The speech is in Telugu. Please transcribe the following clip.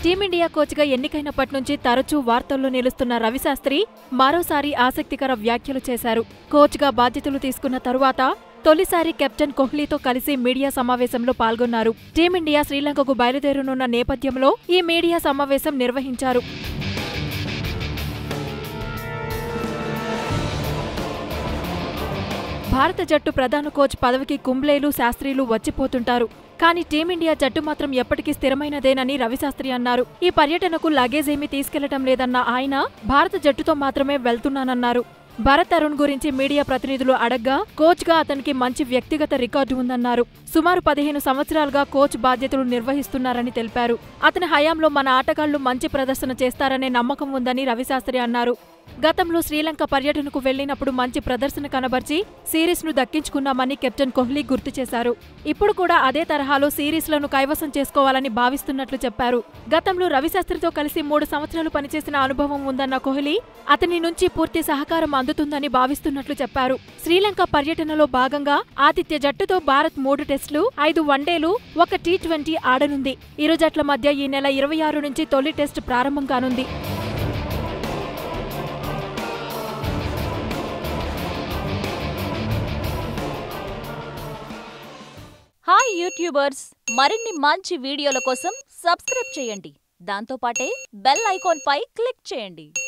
టీమిండియా కోచ్గా ఎన్నికైనప్పటి నుంచి తరచూ వార్తల్లో నిలుస్తున్న రవిశాస్త్రి మరోసారి ఆసక్తికర వ్యాఖ్యలు చేశారు. కోచ్గా బాధ్యతలు తీసుకున్న తరువాత తొలిసారి కెప్టెన్ కోహ్లీతో కలిసి మీడియా సమావేశంలో పాల్గొన్నారు. టీమిండియా శ్రీలంకకు బయలుదేరనున్న నేపథ్యంలో ఈ మీడియా సమావేశం నిర్వహించారు. భారత జట్టు ప్రధాన కోచ్ పదవికి కుంబ్లేలు, శాస్త్రీలు వచ్చిపోతుంటారు. కానీ టీమిండియా జట్టు మాత్రం ఎప్పటికీ స్థిరమైనదేనని రవిశాస్త్రి అన్నారు. ఈ పర్యటనకు లగేజ్ ఏమీ తీసుకెళ్లటం లేదన్న ఆయన భారత జట్టుతో మాత్రమే వెళ్తున్నానన్నారు. భరత్ అరుణ్ గురించి మీడియా ప్రతినిధులు అడగ్గా కోచ్గా అతనికి మంచి వ్యక్తిగత రికార్డు ఉందన్నారు. సుమారు 15 సంవత్సరాలుగా కోచ్ బాధ్యతలు నిర్వహిస్తున్నారని తెలిపారు. అతని హయాంలో మన ఆటగాళ్లు మంచి ప్రదర్శన చేస్తారనే నమ్మకం ఉందని రవిశాస్త్రి అన్నారు. గతంలో శ్రీలంక పర్యటనకు వెళ్లినప్పుడు మంచి ప్రదర్శన కనబర్చి సిరీస్ను దక్కించుకున్నామని కెప్టెన్ కోహ్లీ గుర్తు చేశారు. ఇప్పుడు కూడా అదే తరహాలో సిరీస్లను కైవసం చేసుకోవాలని భావిస్తున్నట్లు చెప్పారు. గతంలో రవిశాస్త్రితో కలిసి 3 సంవత్సరాలు పనిచేసిన అనుభవం ఉందన్న కోహ్లీ అతని నుంచి పూర్తి సహకారం అందుతుందని భావిస్తున్నట్లు చెప్పారు. శ్రీలంక పర్యటనలో భాగంగా ఆతిథ్య జట్టుతో భారత్ 3 టెస్టులు, 5 వన్డేలు, 1 టీ20 ఆడనుంది. ఇరు జట్ల మధ్య ఈ నెల 26 నుంచి తొలి టెస్టు ప్రారంభం కానుంది. హాయ్ యూట్యూబర్స్, మరిన్ని మంచి వీడియోల కోసం సబ్స్క్రైబ్ చేయండి. దాంతోపాటే బెల్ ఐకాన్ పై క్లిక్ చేయండి.